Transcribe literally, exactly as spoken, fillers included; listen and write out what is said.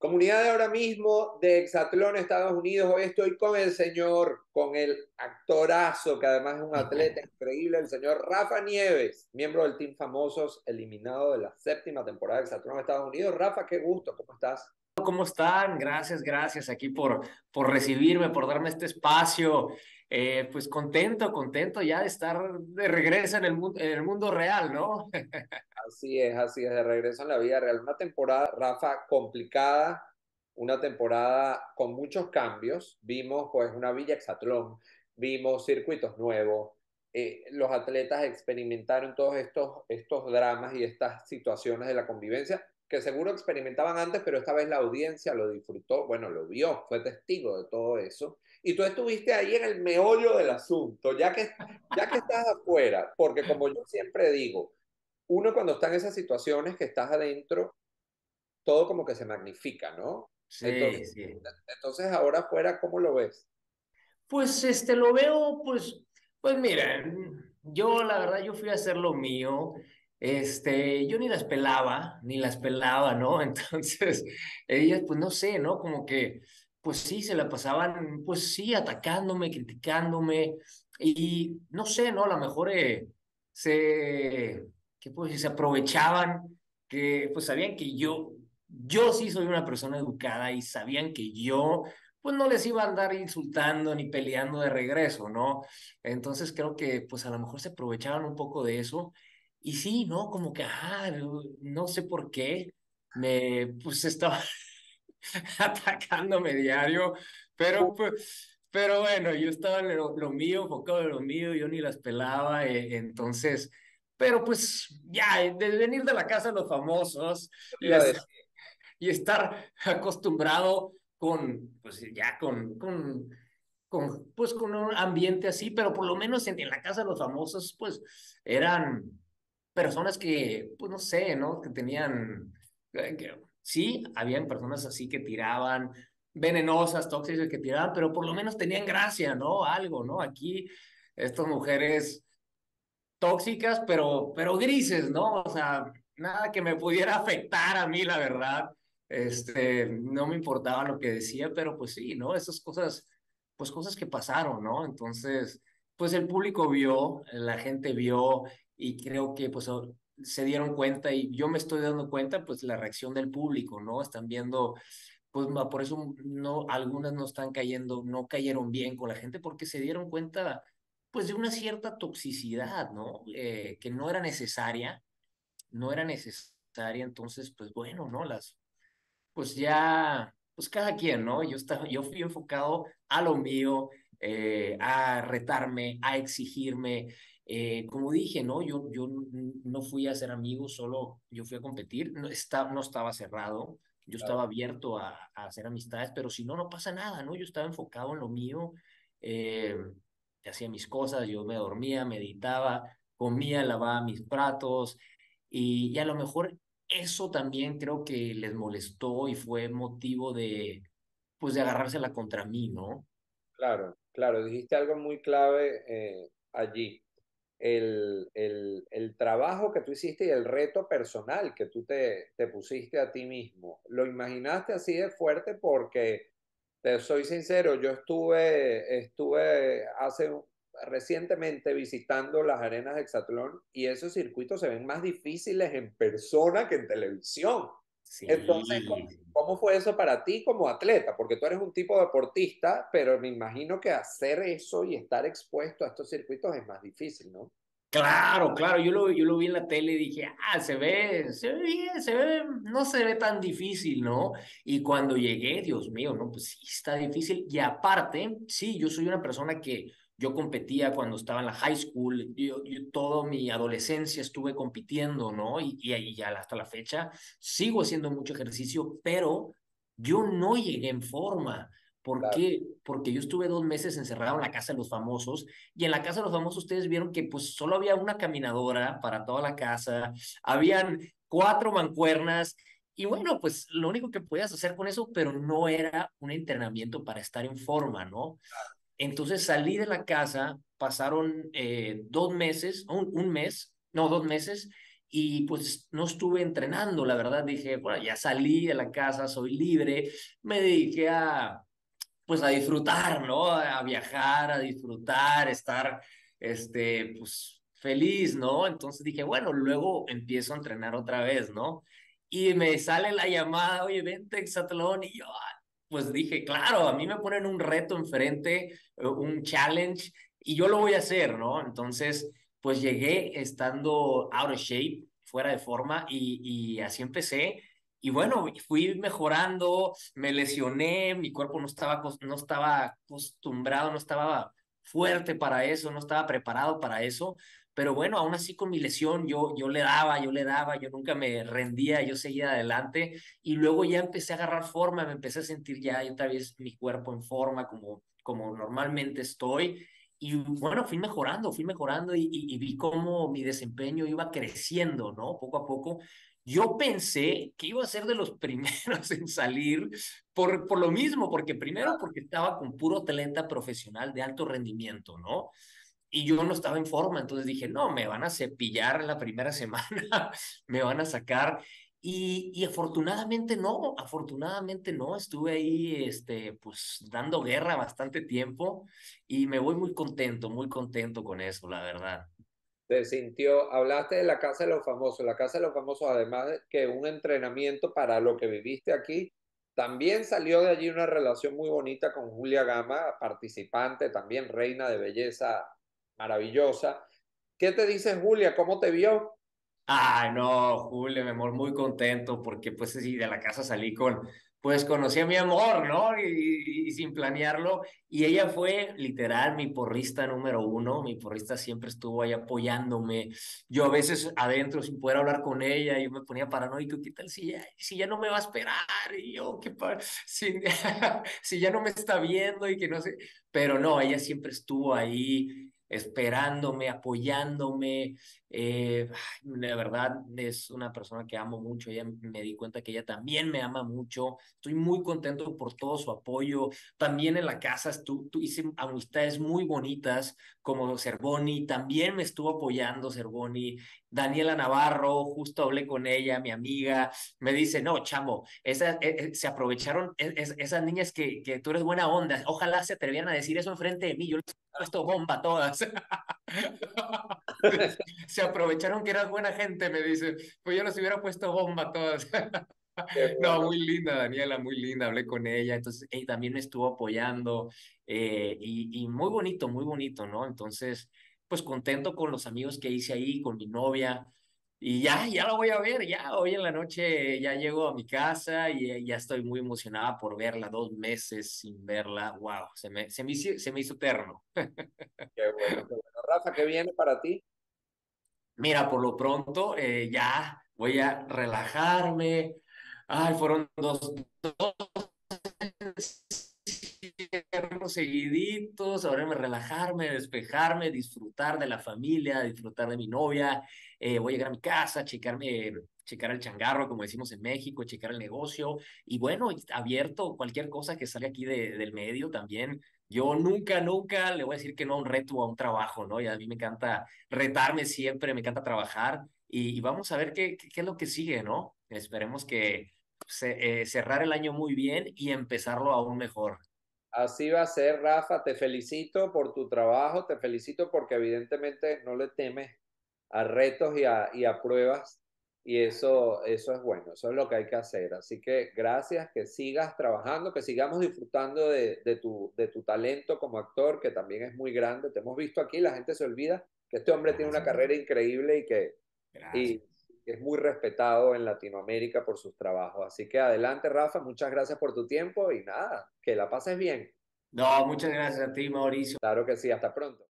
Comunidad de ahora mismo de Hexatlón, Estados Unidos. Hoy estoy con el señor, con el actorazo, que además es un atleta increíble, el señor Rafa Nieves, miembro del Team Famosos, eliminado de la séptima temporada de Hexatlón, Estados Unidos. Rafa, qué gusto, ¿cómo estás? ¿Cómo están? Gracias, gracias aquí por, por recibirme, por darme este espacio. Eh, pues contento, contento ya de estar de regreso en el, mu- en el mundo real, ¿no? Así es, así es, de regreso en la vida real. Una temporada, Rafa, complicada, una temporada con muchos cambios. Vimos pues una Villa Hexatlón, vimos circuitos nuevos, eh, los atletas experimentaron todos estos, estos dramas y estas situaciones de la convivencia que seguro experimentaban antes, pero esta vez la audiencia lo disfrutó, bueno, lo vio, fue testigo de todo eso. Y tú estuviste ahí en el meollo del asunto, ya que, ya que estás afuera, porque como yo siempre digo, uno cuando está en esas situaciones que estás adentro, todo como que se magnifica, ¿no? Sí, Entonces, sí. entonces ahora afuera, ¿cómo lo ves? Pues este lo veo, pues, pues miren, yo la verdad yo fui a hacer lo mío. Este, yo ni las pelaba, ni las pelaba, ¿no? Entonces, ellas, pues no sé, ¿no? Como que, pues sí, se la pasaban, pues sí, atacándome, criticándome, y no sé, ¿no? A lo mejor eh, se, ¿qué puedo decir? Se aprovechaban, que pues sabían que yo, yo sí soy una persona educada y sabían que yo pues no les iba a andar insultando ni peleando de regreso, ¿no? Entonces creo que pues a lo mejor se aprovechaban un poco de eso. Y sí, ¿no? Como que, ah, no, no sé por qué, me pues estaba atacándome diario, pero pues, pero bueno, yo estaba en lo, lo mío, enfocado en lo mío, yo ni las pelaba, eh, entonces, pero pues ya, de venir de la casa de los famosos Te y iba a estar decir, y estar acostumbrado con, pues ya con, con, con, pues con un ambiente así, pero por lo menos en, en la casa de los famosos, pues eran personas que, pues no sé, ¿no? Que tenían, eh, que, sí, habían personas así que tiraban, venenosas, tóxicas que tiraban, pero por lo menos tenían gracia, ¿no? Algo, ¿no? Aquí estas mujeres tóxicas, pero, pero grises, ¿no? O sea, nada que me pudiera afectar a mí, la verdad. Este, no me importaba lo que decía, pero pues sí, ¿no? Esas cosas, pues cosas que pasaron, ¿no? Entonces, pues el público vio, la gente vio y creo que pues o- se dieron cuenta y yo me estoy dando cuenta, pues la reacción del público, ¿no? Están viendo, pues ma- por eso no, algunas no están cayendo, no cayeron bien con la gente porque se dieron cuenta pues de una cierta toxicidad, ¿no? Eh, que no era necesaria, no era necesaria, entonces, pues bueno, ¿no? Las, pues ya, pues cada quien, ¿no? Yo estaba, yo fui enfocado a lo mío, eh, a retarme, a exigirme, eh, como dije, ¿no? Yo, yo n- no fui a ser amigos, solo yo fui a competir, no, está, no estaba cerrado, yo estaba claro, abierto a, a hacer amistades, pero si no, no pasa nada, ¿no? Yo estaba enfocado en lo mío, eh, hacía mis cosas, yo me dormía, meditaba, comía, lavaba mis platos, y, y a lo mejor eso también creo que les molestó y fue motivo de, pues, de agarrársela contra mí, ¿no? claro, claro, dijiste algo muy clave eh, allí. El, el, el trabajo que tú hiciste y el reto personal que tú te, te pusiste a ti mismo. ¿Lo imaginaste así de fuerte? Porque, te soy sincero, yo estuve, estuve hace recientemente visitando las arenas de Hexatlón y esos circuitos se ven más difíciles en persona que en televisión. Entonces, ¿cómo, Sí, cómo fue eso para ti como atleta? Porque tú eres un tipo deportista, pero me imagino que hacer eso y estar expuesto a estos circuitos es más difícil, ¿no? claro, claro, yo lo, yo lo vi en la tele y dije, ah, se ve, se ve bien, se ve, no se ve tan difícil, ¿no? Y cuando llegué, Dios mío, no, pues sí está difícil. Y aparte, sí, yo soy una persona que yo competía cuando estaba en la high school, yo, yo toda mi adolescencia estuve compitiendo, ¿no? Y, y, y ya hasta la fecha sigo haciendo mucho ejercicio, pero yo no llegué en forma. ¿Por Claro, qué? Porque yo estuve dos meses encerrado en la casa de los famosos y en la casa de los famosos ustedes vieron que pues solo había una caminadora para toda la casa, habían cuatro mancuernas y bueno, pues lo único que podías hacer con eso, pero no era un entrenamiento para estar en forma, ¿no? Entonces salí de la casa, pasaron eh, dos meses, un, un mes, no, dos meses, y pues no estuve entrenando, la verdad. Dije, bueno, ya salí de la casa, soy libre, me dediqué a, pues a disfrutar, ¿no? A viajar, a disfrutar, estar, este, pues feliz, ¿no? Entonces dije, bueno, luego empiezo a entrenar otra vez, ¿no? Y me sale la llamada, oye, vente a Exatlón, y yo, ah, pues dije, claro, a mí me ponen un reto enfrente, eh, un challenge, y yo lo voy a hacer, ¿no? Entonces, pues llegué estando out of shape, fuera de forma, y, y así empecé. Y bueno, fui mejorando, me lesioné, mi cuerpo no estaba, no estaba acostumbrado, no estaba fuerte para eso, no estaba preparado para eso. Pero bueno, aún así con mi lesión yo, yo le daba, yo le daba, yo nunca me rendía, yo seguía adelante y luego ya empecé a agarrar forma, me empecé a sentir ya otra vez mi cuerpo en forma como, como normalmente estoy. Y bueno, fui mejorando, fui mejorando y, y, y vi cómo mi desempeño iba creciendo, ¿no? Poco a poco. Yo pensé que iba a ser de los primeros en salir por, por lo mismo, porque primero porque estaba con puro atleta profesional de alto rendimiento, ¿no? Y yo no estaba en forma, entonces dije, no, me van a cepillar la primera semana, me van a sacar. Y, y afortunadamente no, afortunadamente no, estuve ahí, este, pues dando guerra bastante tiempo y me voy muy contento, muy contento con eso, la verdad. Te sintió, hablaste de la Casa de los Famosos. La Casa de los Famosos, además de que un entrenamiento para lo que viviste aquí, también salió de allí una relación muy bonita con Julia Gama, participante, también reina de belleza maravillosa. ¿Qué te dice Julia? ¿Cómo te vio? Ay, no, Julio, mi amor, muy contento porque pues sí, de la casa salí con, pues conocí a mi amor, ¿no? Y, y sin planearlo. Y ella fue literal mi porrista número uno, mi porrista siempre estuvo ahí apoyándome. Yo a veces adentro sin poder hablar con ella, yo me ponía paranoico, ¿qué tal si ya, si ya no me va a esperar? Y yo, qué pa si, si ya no me está viendo y que no sé. Pero no, ella siempre estuvo ahí esperándome, apoyándome. Eh, la verdad es una persona que amo mucho, ella me di cuenta que ella también me ama mucho, estoy muy contento por todo su apoyo, también en la casa estu tu, hice amistades muy bonitas como Cervoni, también me estuvo apoyando Cervoni, Daniela Navarro, justo hablé con ella, mi amiga, me dice, no, chamo, esa, eh, eh, se aprovecharon es, es, esas niñas que, que tú eres buena onda, ojalá se atrevieran a decir eso enfrente de mí, yo les he puesto bomba a todas. Se aprovecharon que eras buena gente, me dice. Pues yo les hubiera puesto bomba a todas. Qué No, bueno. muy linda, Daniela, muy linda. Hablé con ella, entonces ella también me estuvo apoyando. Eh, y, y muy bonito, muy bonito, ¿no? Entonces, pues contento con los amigos que hice ahí, con mi novia. Y ya, ya la voy a ver, ya hoy en la noche ya llego a mi casa y eh, ya estoy muy emocionada por verla, dos meses sin verla. Wow, se me, se me hizo, se me hizo eterno. Qué bueno, qué bueno. Rafa, ¿qué viene para ti? Mira, por lo pronto eh, ya voy a relajarme. Ay, fueron dos, dos inviernos seguiditos, ahora me relajarme, despejarme, disfrutar de la familia, disfrutar de mi novia. Eh, voy a llegar a mi casa, checarme, checar el changarro, como decimos en México, checar el negocio. Y bueno, abierto cualquier cosa que salga aquí de, del medio también. Yo nunca, nunca le voy a decir que no a un reto o a un trabajo, ¿no? Y a mí me encanta retarme siempre, me encanta trabajar. Y, y vamos a ver qué, qué, qué es lo que sigue, ¿no? Esperemos que ce- eh, cerrar el año muy bien y empezarlo aún mejor. Así va a ser, Rafa. Te felicito por tu trabajo, te felicito porque evidentemente no le temes a retos y a, y a pruebas y eso, eso es bueno, eso es lo que hay que hacer. Así que gracias, que sigas trabajando, que sigamos disfrutando de, de tu, de tu talento como actor, que también es muy grande. Te hemos visto aquí, la gente se olvida que este hombre tiene una Gracias, carrera increíble y que gracias. y es muy respetado en Latinoamérica por sus trabajos. Así que adelante, Rafa, muchas gracias por tu tiempo y nada, que la pases bien. No, muchas gracias a ti, Mauricio. Claro que sí, hasta pronto.